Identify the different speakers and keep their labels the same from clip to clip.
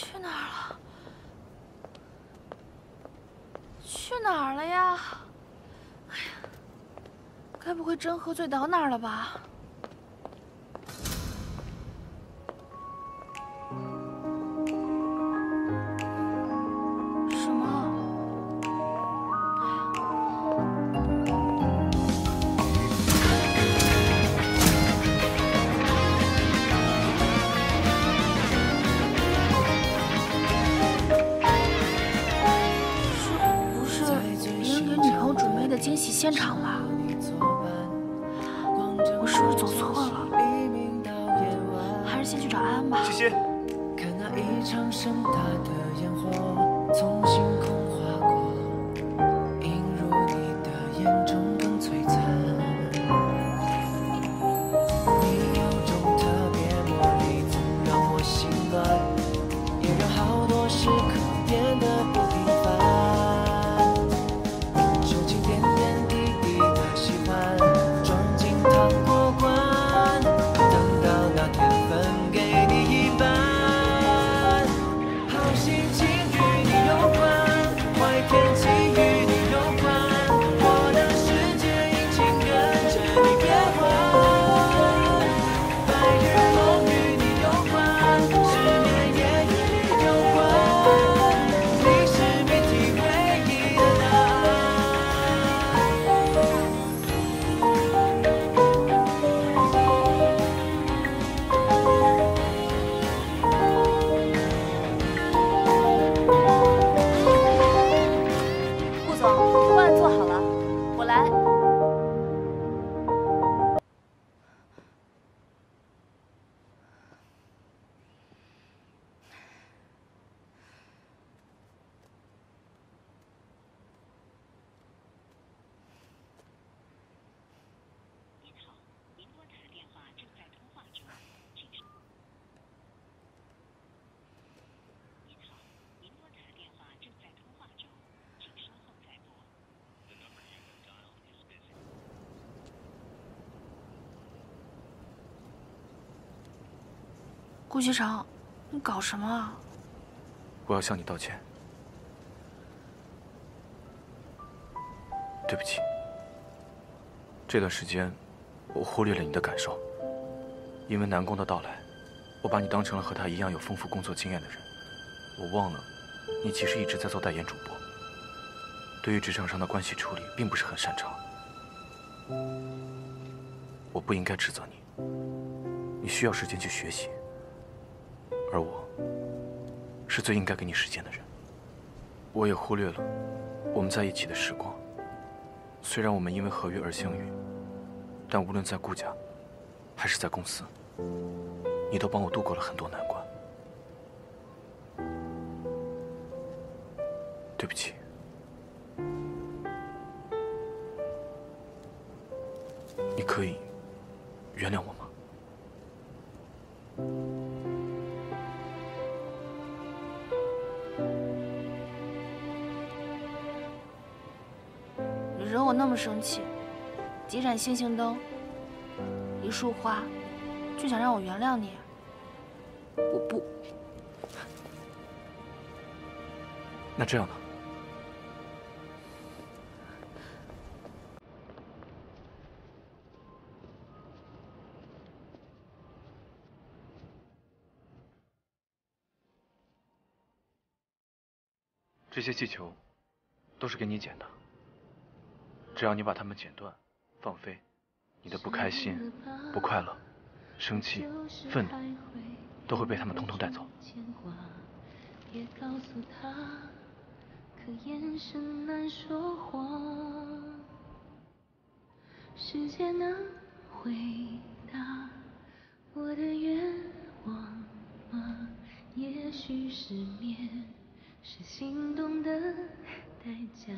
Speaker 1: 去哪儿了？去哪儿了呀？哎呀，该不会真喝醉倒哪儿了吧？什么？是别人给女朋友准备的惊喜现场吧？我是不是走错了？还是先去找安安吧。
Speaker 2: 西西。
Speaker 3: 看那一场盛大的烟火从星空划过，映入你的眼中更璀璨。你有种特别魔力，总让我心乱，也让好多时刻变得不平凡。收集点点滴滴的喜欢，装进糖果罐，等到那天分给你一半。好心情与你有关，坏天气与你有关，我的世界已经跟着你变换。白日梦与你有关，失眠也与你有关，你是谜题唯一的答
Speaker 4: 顾总，饭做好了，我来。
Speaker 1: 顾西城，你搞什么啊？
Speaker 2: 我要向你道歉，对不起。这段时间，我忽略了你的感受。因为南宫的到来，我把你当成了和他一样有丰富工作经验的人。我忘了，你其实一直在做代言主播，对于职场上的关系处理并不是很擅长。我不应该指责你，你需要时间去学习。而我，是最应该给你时间的人。我也忽略了我们在一起的时光。虽然我们因为合约而相遇，但无论在顾家，还是在公司，你都帮我度过了很多难关。对不起。你可以原谅我吗？
Speaker 1: 你惹我那么生气，几盏星星灯，一束花，就想让我原谅你？我不。
Speaker 2: 那这样呢？这些气球都是给你剪的，只要你把它们剪断、放飞，你的不开心、不快乐、生气、愤怒，都会被他们统统带走。
Speaker 3: 别告诉他，可眼神难说谎。时间能回答我的愿望吗？也许失眠是心动的代价。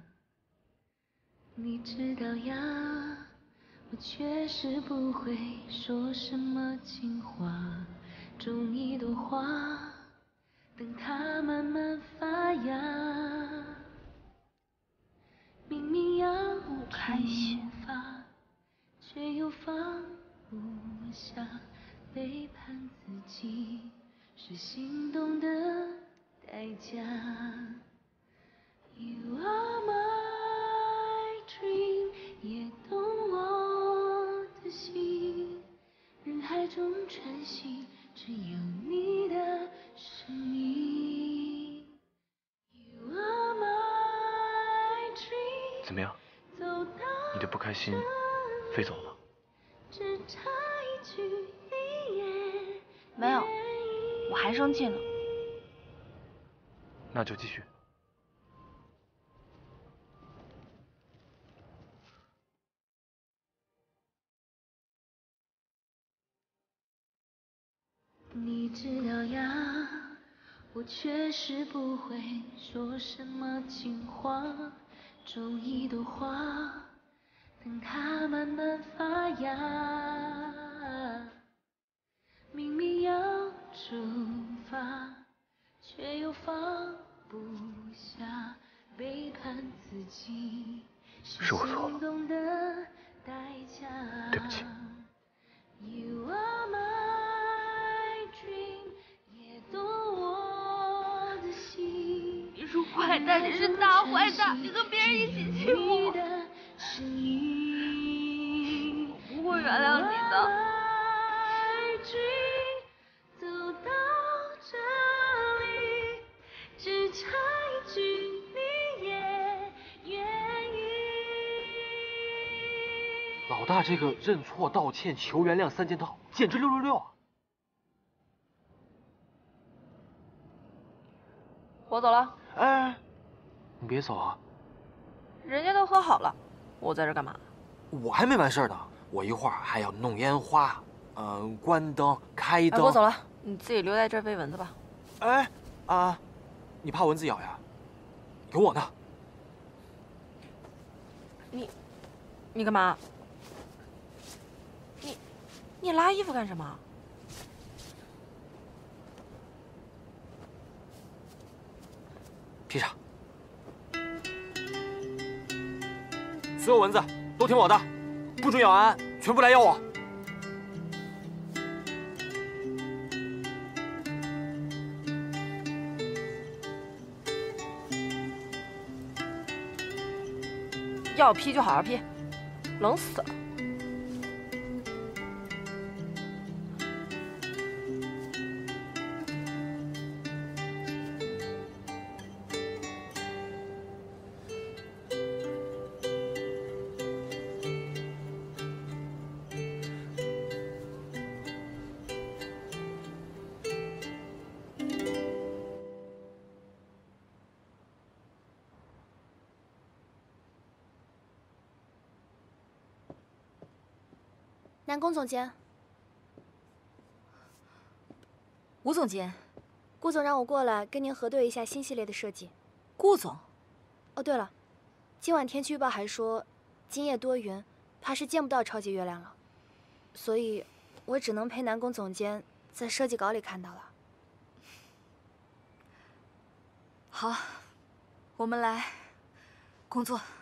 Speaker 3: 你知道呀，我确实不会说什么情话，种一朵花，等它慢慢发芽。明明要出发，却又放不下，背叛自己， 是心动的代价。You are my dream， 也懂我的心，人海中晨曦，只有你的声音。You are my dream，
Speaker 2: 怎么样？你的不开心飞走了？
Speaker 3: 只差一句你也
Speaker 1: 没有，我还生气呢。
Speaker 2: 那就继续。
Speaker 3: 你知道呀，我确实不会说什么情话，种一朵花，等它慢慢发芽。明明要出发，却又放不下，背叛自己，
Speaker 2: 是我错了，对不起。
Speaker 3: You are my dream， 也懂我的心。
Speaker 1: 你是坏蛋，你是大坏蛋，你和别人一起欺负我，我不会原谅你的。
Speaker 3: 走到这里，只差一句你也愿意。
Speaker 5: 老大这个认错、道歉、求原谅3件套，简直666啊！
Speaker 6: 我走了。
Speaker 5: 哎，你别走啊！
Speaker 6: 人家都和好了，我在这干嘛？
Speaker 5: 我还没完事儿呢，我一会儿还要弄烟花，关灯、开灯。
Speaker 6: 我走了，你自己留在这儿喂蚊子吧。
Speaker 5: 哎，啊，你怕蚊子咬呀？有我呢。
Speaker 6: 你干嘛？你拉衣服干什么？
Speaker 5: 披上。所有蚊子都听我的，不准咬安安，全部来咬我。
Speaker 6: 要批就好好批，冷死了。
Speaker 1: 南宫总监，
Speaker 4: 吴总监，
Speaker 1: 顾总让我过来跟您核对一下新系列的设计。
Speaker 4: 顾总。
Speaker 1: 哦，对了，今晚天气预报还说今夜多云，怕是见不到超级月亮了，所以我只能陪南宫总监在设计稿里看到了。
Speaker 4: 好，我们来工作。